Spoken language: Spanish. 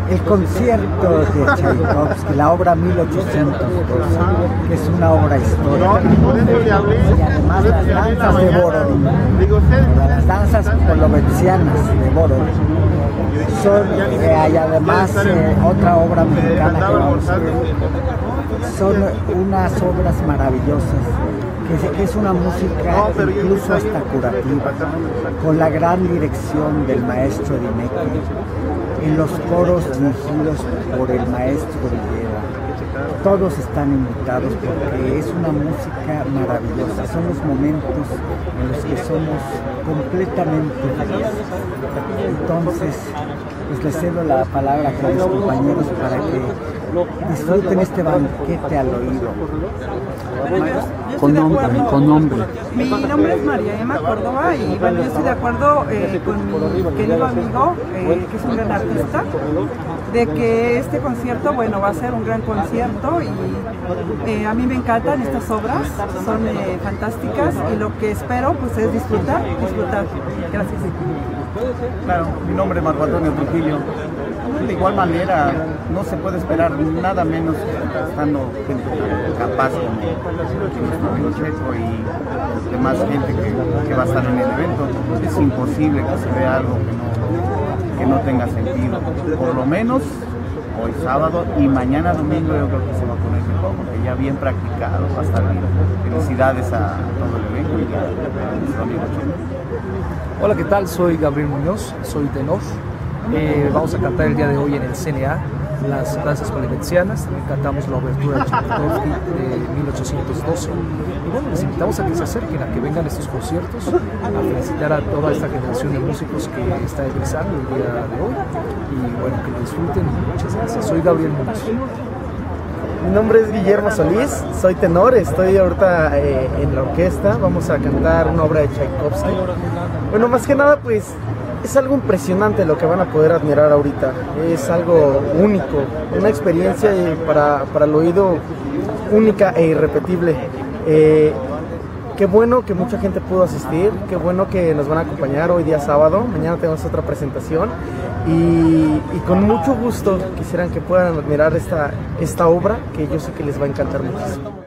El concierto de Tchaikovsky, la obra 1812, que es una obra histórica, y además las danzas de Borodín, las danzas polovetzianas de Borodín, y además otra obra mexicana que vamos a ver, son unas obras maravillosas, que es una música incluso hasta curativa, con la gran dirección del maestro Dimeco, en los coros dirigidos por el maestro Villeda. Todos están invitados porque es una música maravillosa, son los momentos en los que somos completamente felices. Entonces, pues les cedo la palabra a mis compañeros para que disfruten este banquete al oído. Con nombre. Mi nombre es María Emma Córdoba y bueno, yo estoy de acuerdo con mi querido amigo, que es un gran artista, de que este concierto, bueno, va a ser un gran concierto y a mí me encantan estas obras, son fantásticas y lo que espero pues es disfrutar. Gracias. Claro, mi nombre es Marco Antonio Trujillo. De igual manera, no se puede esperar nada menos estando gente capaz como nuestro amigo Checo y demás gente que va a estar en el evento. Es imposible que se vea algo que no tenga sentido. Por lo menos hoy sábado y mañana domingo yo creo que se va a poner mejor, porque ya bien practicado va a estar bien. Felicidades a todo el evento y a nuestro amigo Checo. Hola, ¿qué tal? Soy Gabriel Muñoz, soy tenor. Vamos a cantar el día de hoy en el CNA las danzas polovetzianas. También cantamos la obertura de Tchaikovsky de 1812. Y bueno, les invitamos a que se acerquen, a que vengan a estos conciertos, a felicitar a toda esta generación de músicos que está egresando el día de hoy. Y bueno, que lo disfruten. Muchas gracias. Soy Gabriel Muñoz. Mi nombre es Guillermo Solís, soy tenor, estoy ahorita en la orquesta, vamos a cantar una obra de Tchaikovsky. Bueno, más que nada pues es algo impresionante lo que van a poder admirar ahorita, es algo único, una experiencia para el oído única e irrepetible. Qué bueno que mucha gente pudo asistir, qué bueno que nos van a acompañar hoy día sábado, mañana tenemos otra presentación y con mucho gusto quisieran que puedan admirar esta obra que yo sé que les va a encantar muchísimo.